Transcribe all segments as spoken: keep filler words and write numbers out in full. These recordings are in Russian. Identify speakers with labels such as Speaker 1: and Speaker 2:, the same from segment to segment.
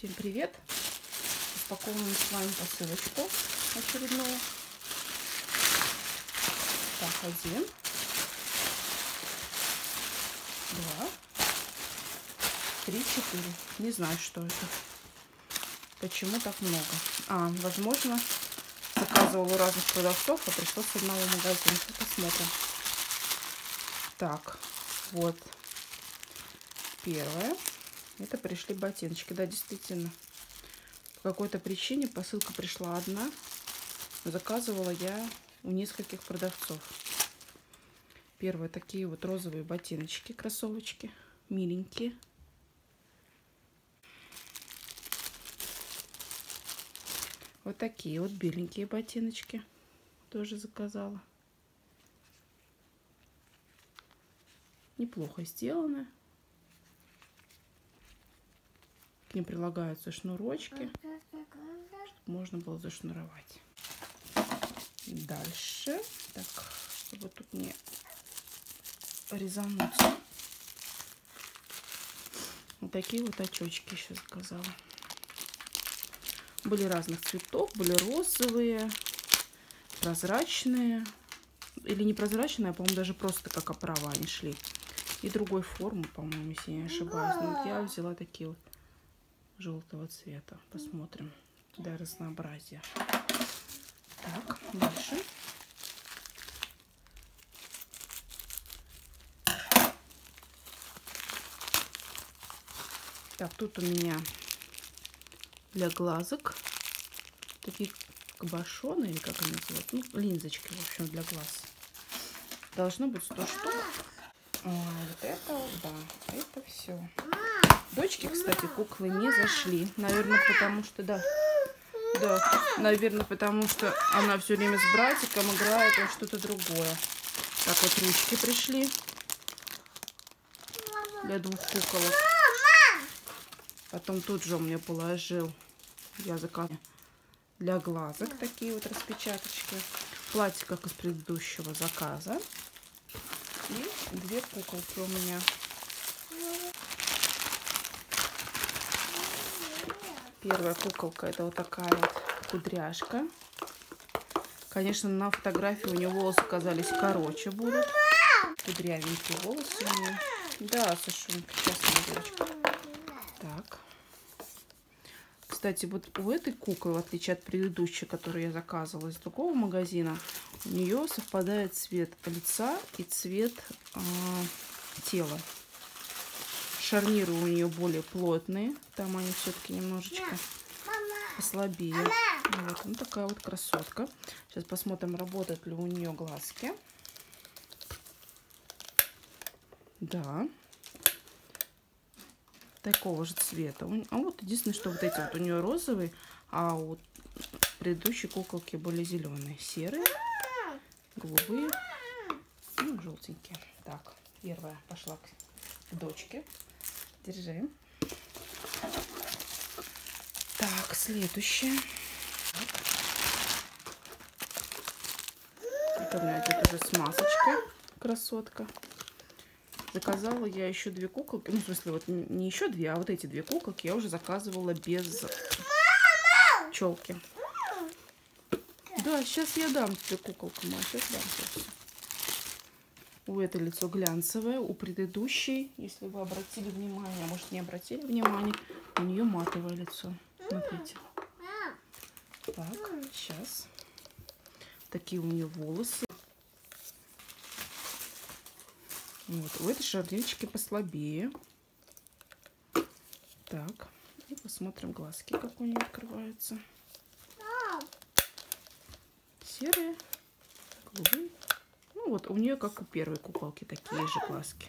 Speaker 1: Всем привет! Распаковываем с вами посылочку очередную. Так, один, два, три, четыре. Не знаю, что это. Почему так много? А, возможно, заказывала у разных продавцов, а пришло с одного магазина. Посмотрим. Так, вот. Первое. Это пришли ботиночки. Да, действительно. По какой-то причине посылка пришла одна. Заказывала я у нескольких продавцов. Первое. Такие вот розовые ботиночки, кроссовочки. Миленькие. Вот такие вот беленькие ботиночки. Тоже заказала. Неплохо сделаны. К ним прилагаются шнурочки, чтобы можно было зашнуровать. Дальше, так, чтобы тут не резануть. Вот такие вот очечки еще заказала. Были разных цветов, были розовые, прозрачные. Или не прозрачные, а, по-моему, даже просто как оправа они шли. И другой формы, по-моему, если я не ошибаюсь. Но вот я взяла такие вот желтого цвета. Посмотрим. Для разнообразия. Так, дальше. Так, тут у меня для глазок такие кабошоны, или как они называют, ну, линзочки, в общем, для глаз. Должно быть сто штук. А, вот это вот, да, это все. Дочки, кстати, куклы не зашли. Наверное, потому что, да, да, наверное, потому что она все время с братиком играет, а что-то другое. Так, вот ручки пришли для двух куколок. Потом тут же у меня положил, я заказала для глазок такие вот распечаточки. Платье, как из предыдущего заказа. И две куколки у меня. Первая куколка — это вот такая вот кудряшка. Конечно, на фотографии у нее волосы казались короче будут. Кудрявенькие волосы у нее. Да, Сашунька, сейчас, девочка. Так. Кстати, вот у этой куклы, в отличие от предыдущей, которую я заказывала из другого магазина, у нее совпадает цвет лица и цвет э, тела. Шарниры у нее более плотные. Там они все-таки немножечко послабее. Вот, ну, такая вот красотка. Сейчас посмотрим, работают ли у нее глазки. Да. Такого же цвета. А вот единственное, что вот эти вот у нее розовые, а у предыдущей куколки были зеленые. Серые, голубые, ну, желтенькие. Так, первая пошла к дочке. Держи. Так, следующая. Это у меня тут уже смазочка, красотка. Заказала я еще две куколки. Ну, в смысле, вот не еще две, а вот эти две куколки я уже заказывала без челки. Да, сейчас я дам тебе куколку, Маша. Сейчас дам тебе. У этой лицо глянцевое, у предыдущей, если вы обратили внимание, а может не обратили внимание, у нее матовое лицо. Смотрите. Так, сейчас. Такие у нее волосы. Вот, у этой шарнирочки послабее. Так, и посмотрим глазки, как у нее открываются. Серые, голубые. Ну вот, у нее, как у первой куколки, такие же глазки.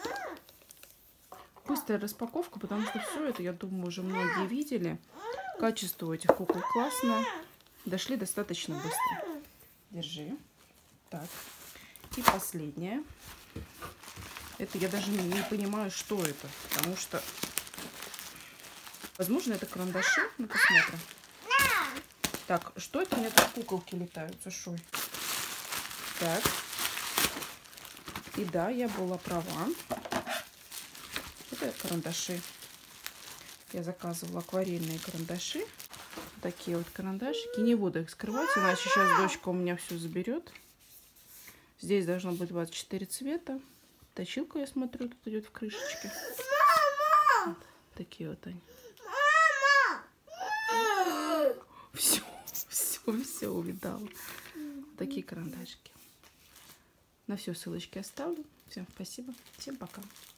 Speaker 1: Быстрая распаковка, потому что все это, я думаю, уже многие видели. Качество у этих кукол классное. Дошли достаточно быстро. Держи. Так, и последнее. Это я даже не, не понимаю, что это, потому что, возможно, это карандаши. Ну, посмотрим. Так, что это у меня тут куколки летают, Сашой? Так. И да, я была права. Это карандаши. Я заказывала акварельные карандаши. Такие вот карандашики. Не буду их скрывать, иначе сейчас дочка у меня все заберет. Здесь должно быть двадцать четыре цвета. Точилка, я смотрю, тут идет в крышечке. Вот, такие вот они. Все, все, все увидала. Такие карандашики. На все ссылочки оставлю. Всем спасибо. Всем пока.